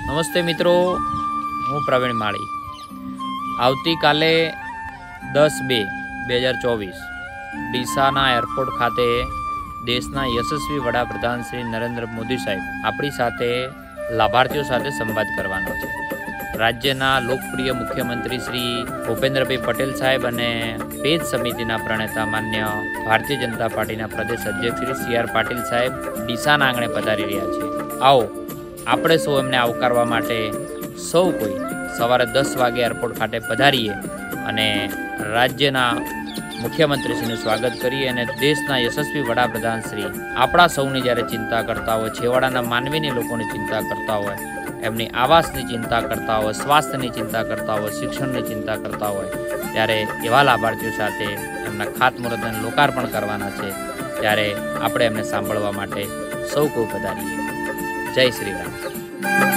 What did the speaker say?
નમસ્તે મિત્રો, હું પ્રવીણ માળી। આવતીકાલે 10/2/2024 ડીસાના એરપોર્ટ ખાતે દેશના યશસ્વી વડાપ્રધાન શ્રી નરેન્દ્ર મોદી સાહેબ આપણી સાથે લાભાર્થીઓ સાથે સંવાદ કરવાનો છે। રાજ્યના લોકપ્રિય મુખ્યમંત્રી શ્રી ભૂપેન્દ્રભાઈ પટેલ સાહેબ અને પેજ સમિતિના પ્રણેતા માન્ય ભારતીય જનતા પાર્ટીના પ્રદેશ અધ્યક્ષ શ્રી CR પાટીલ સાહેબ ડીસાના આંગણે પધારી રહ્યા છે। આવો આપણે સૌ એમને આવકારવા માટે સૌ કોઈ સવારે 10 વાગે એરપોર્ટ ખાતે પધારીએ અને રાજ્યના મુખ્યમંત્રીશ્રીનું સ્વાગત કરીએ અને દેશના યશસ્વી વડાપ્રધાન શ્રી આપણા સૌની જ્યારે ચિંતા કરતા હોય, છેવાડાના માનવીની લોકોની ચિંતા કરતા હોય, એમની આવાસની ચિંતા કરતા હોય, સ્વાસ્થ્યની ચિંતા કરતા હોય, શિક્ષણની ચિંતા કરતા હોય, ત્યારે એવા લાભાર્થીઓ સાથે એમના ખાતમુહૂર્ત અને લોકાર્પણ કરવાના છે। ત્યારે આપણે એમને સાંભળવા માટે સૌ કોઈ પધારીએ। જય શ્રી રામ।